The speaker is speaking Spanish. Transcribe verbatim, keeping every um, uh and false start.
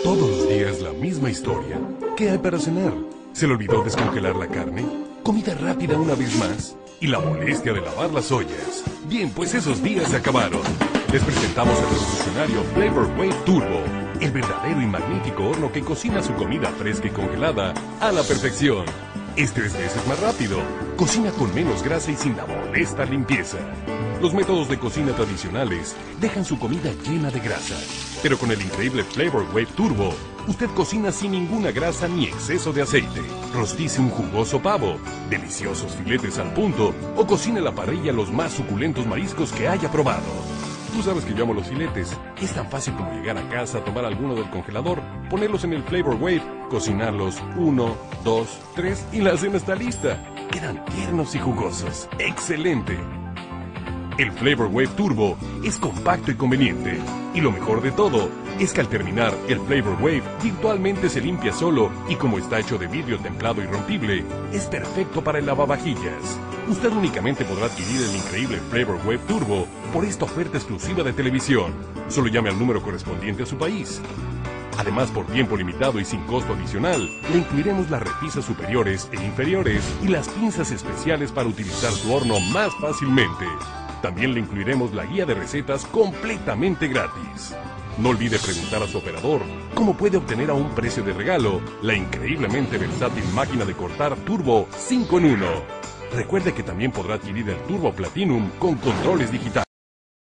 Todos los días la misma historia. ¿Qué hay para cenar? ¿Se le olvidó descongelar la carne? ¿Comida rápida una vez más? ¿Y la molestia de lavar las ollas? Bien, pues esos días se acabaron. Les presentamos el revolucionario Flavor Wave Turbo, el verdadero y magnífico horno que cocina su comida fresca y congelada a la perfección. Es tres veces más rápido, cocina con menos grasa y sin la molesta limpieza. Los métodos de cocina tradicionales dejan su comida llena de grasa, pero con el increíble Flavor Wave Turbo, usted cocina sin ninguna grasa ni exceso de aceite. Rostice un jugoso pavo, deliciosos filetes al punto o cocine a la parrilla los más suculentos mariscos que haya probado. Tú sabes que yo amo los filetes. Es tan fácil como llegar a casa, tomar alguno del congelador, ponerlos en el Flavor Wave, cocinarlos uno, dos, tres y la cena está lista. Quedan tiernos y jugosos. ¡Excelente! El Flavor Wave Turbo es compacto y conveniente. Y lo mejor de todo es que al terminar, el Flavor Wave virtualmente se limpia solo y como está hecho de vidrio templado y rompible, es perfecto para el lavavajillas. Usted únicamente podrá adquirir el increíble Flavor Wave Turbo por esta oferta exclusiva de televisión. Solo llame al número correspondiente a su país. Además, por tiempo limitado y sin costo adicional, le incluiremos las repisas superiores e inferiores y las pinzas especiales para utilizar su horno más fácilmente. También le incluiremos la guía de recetas completamente gratis. No olvide preguntar a su operador cómo puede obtener a un precio de regalo la increíblemente versátil máquina de cortar Turbo cinco en uno. Recuerde que también podrá adquirir el Turbo Platinum con controles digitales.